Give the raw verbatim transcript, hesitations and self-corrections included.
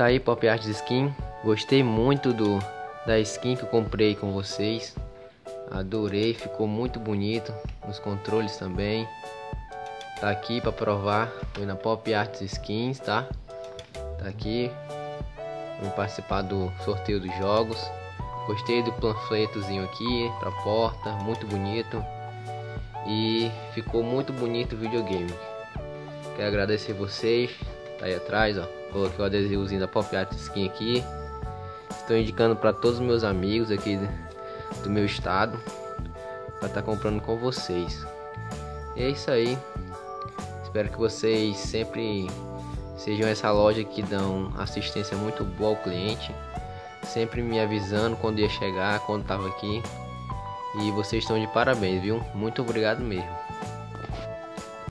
Tá aí Pop Arts Skin. Gostei muito do da skin que eu comprei com vocês. Adorei, ficou muito bonito. Os controles também. Tá aqui para provar. Foi na Pop Arts Skins, tá? Tá aqui. Vamos participar do sorteio dos jogos. Gostei do panfletozinho aqui pra porta, muito bonito. E ficou muito bonito o videogame. Quero agradecer vocês. Tá aí atrás, ó. Coloquei o adesivozinho da Pop Arts Skin aqui. Estou indicando para todos os meus amigos aqui do meu estado para estar tá comprando com vocês. E é isso aí. Espero que vocês sempre sejam essa loja que dão assistência muito boa ao cliente, sempre me avisando quando ia chegar, quando estava aqui. E vocês estão de parabéns, viu? Muito obrigado mesmo.